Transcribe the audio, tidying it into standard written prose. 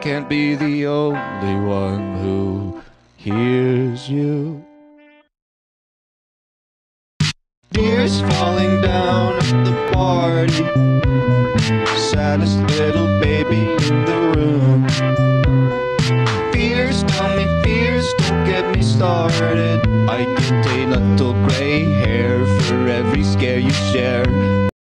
can't be the only one who hears you. Tears falling down at the party, saddest little baby in the room. Fears, tell me fears, don't get me started. I get a little gray hair for every scare you share.